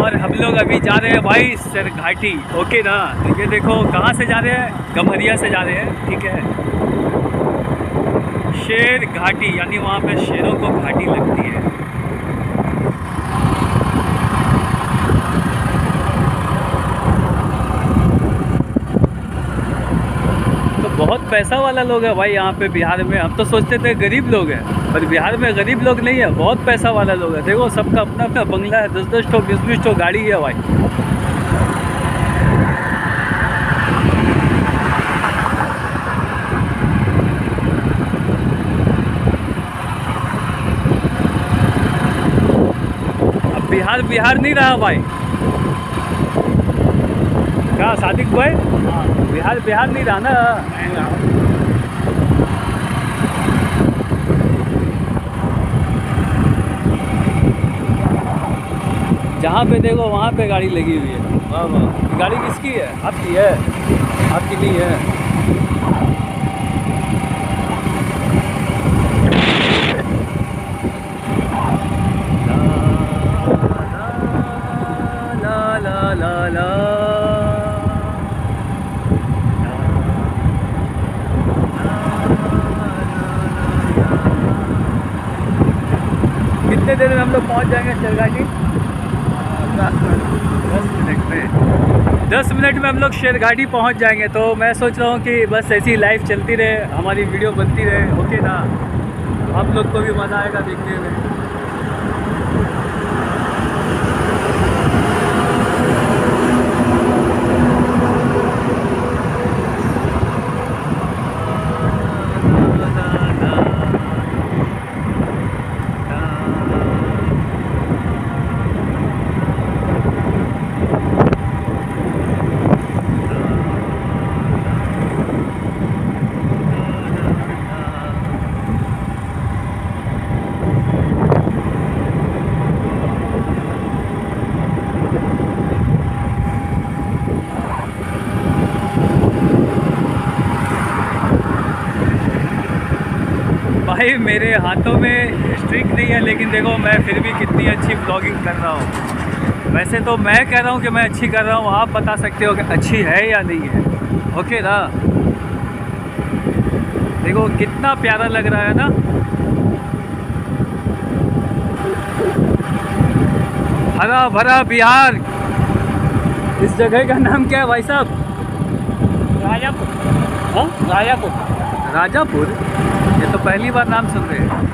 और हम लोग अभी जा रहे हैं भाई शेरघाटी। ओके ना, तो ये देखो कहाँ से जा रहे हैं, गम्हरिया से जा रहे हैं, ठीक है। शेरघाटी यानी वहाँ पे शेरों को घाटी लगती है। तो बहुत पैसा वाला लोग है भाई यहाँ पे बिहार में। हम तो सोचते थे गरीब लोग हैं, पर बिहार में गरीब लोग नहीं है, बहुत पैसा वाला लोग है। देखो सबका अपना अपना बंगला है, 10-10 ठो 20-20 ठो गाड़ी है भाई। अब बिहार बिहार नहीं रहा भाई। क्या सादिक भाई, बिहार बिहार नहीं रहा ना। जहाँ पे देखो वहाँ पे गाड़ी लगी हुई है। वाह वाह, गाड़ी किसकी है? आपकी है? आपकी नहीं है? ला ला ला ला ला। कितने देर में हम लोग पहुँच जाएंगे शेरघाटी? 10 मिनट में हम लोग शेरघाटी पहुंच जाएंगे। तो मैं सोच रहा हूं कि बस ऐसी लाइव चलती रहे, हमारी वीडियो बनती रहे। ओके ना, आप लोग को भी मज़ा आएगा देखने में। भाई मेरे हाथों में स्ट्रिक नहीं है, लेकिन देखो मैं फिर भी कितनी अच्छी ब्लॉगिंग कर रहा हूँ। वैसे तो मैं कह रहा हूँ कि मैं अच्छी कर रहा हूँ, आप बता सकते हो कि अच्छी है या नहीं है। ओके ना, देखो कितना प्यारा लग रहा है ना। हरा भरा बिहार। इस जगह का नाम क्या है भाई साहब? राजापुर। हाँ, राजापुर। राजापुर, ये तो पहली बार नाम सुन रहे हैं।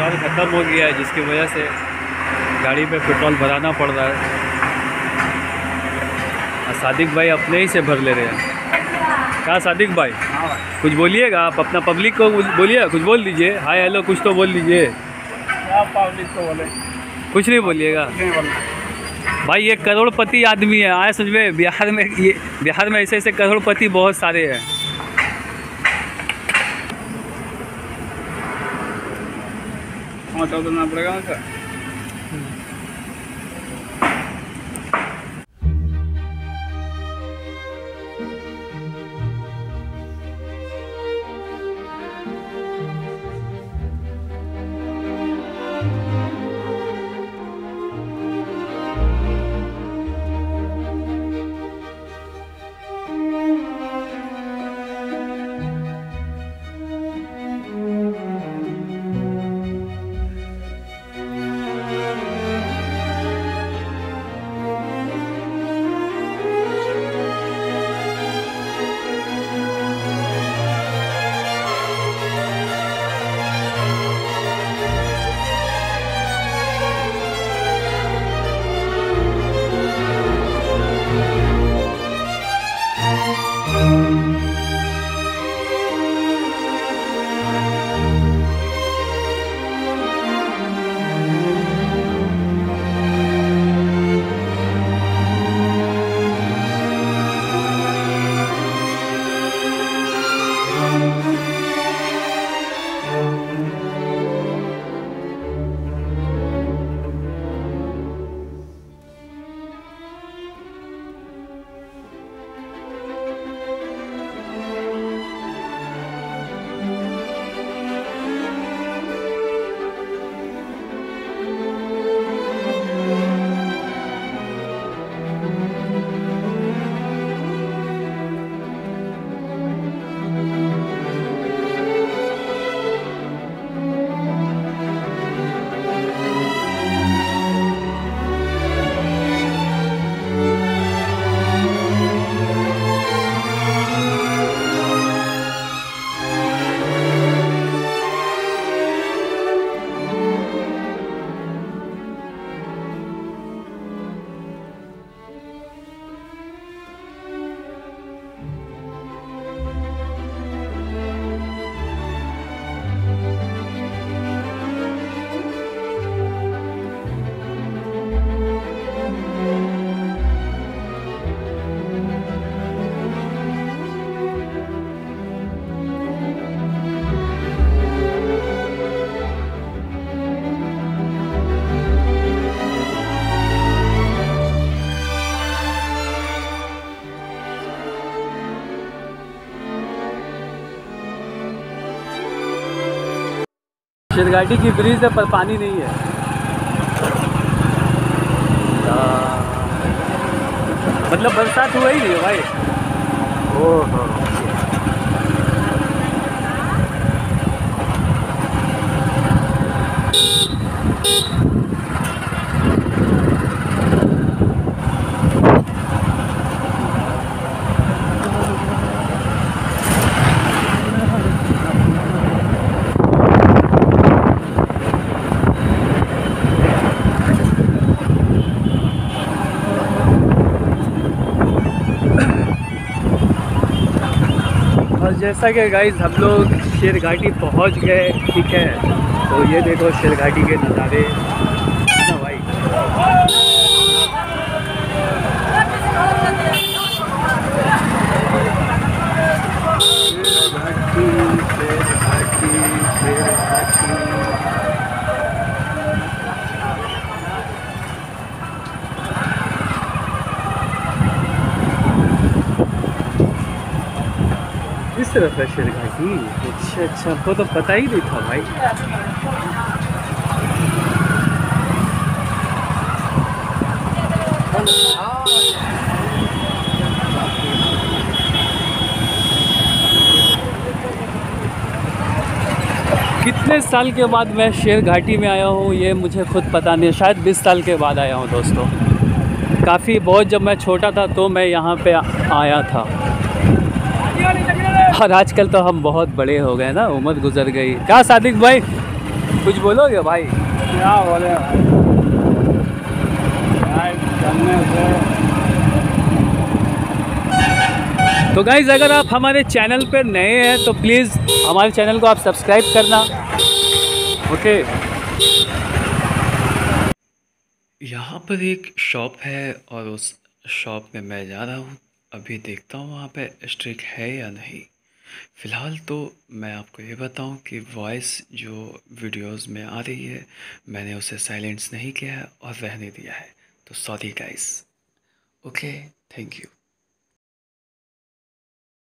पेट्रोल ख़त्म हो गया है, जिसकी वजह से गाड़ी पे पेट्रोल भराना पड़ रहा है। सादिक भाई अपने ही से भर ले रहे हैं। क्या सादिक भाई? हाँ भाई। कुछ बोलिएगा आप, अपना पब्लिक को बोलिए, कुछ बोल दीजिए, हाय हेलो कुछ तो बोल लीजिए। क्या पब्लिक को बोले? कुछ नहीं बोलिएगा भाई। ये करोड़पति आदमी है, आए समझ में, बिहार में ऐसे ऐसे करोड़पति बहुत सारे हैं। हाँ तो उतना पड़ेगा सर। शेरघाटी की ब्रिज है पर पानी नहीं है। मतलब बरसात हुआ ही नहीं है भाई। ओहो जैसा कि गाइस हम लोग शेरघाटी पहुंच गए, ठीक है। तो ये देखो शेरघाटी के नज़ारे ना भाई। इस तरफ है शेरघाटी। अच्छा अच्छा, हमको तो पता ही नहीं था भाई। कितने साल के बाद मैं शेरघाटी में आया हूँ ये मुझे खुद पता नहीं, शायद 20 साल के बाद आया हूँ दोस्तों। काफ़ी बहुत जब मैं छोटा था तो मैं यहाँ पे आया था, और आजकल तो हम बहुत बड़े हो गए ना, उम्र गुजर गई। क्या सादिक भाई? कुछ बोलोगे भाई? क्या बोले भाई चलने से। तो गाइज़ अगर आप हमारे चैनल पर नए हैं तो प्लीज़ हमारे चैनल को आप सब्सक्राइब करना। ओके। यहाँ पर एक शॉप है और उस शॉप में मैं जा रहा हूँ। अभी देखता हूँ वहाँ पे स्ट्रिक है या नहीं। फ़िलहाल तो मैं आपको ये बताऊँ कि वॉइस जो वीडियोस में आ रही है मैंने उसे साइलेंस नहीं किया है और रहने दिया है। तो sorry guys. Okay, thank you.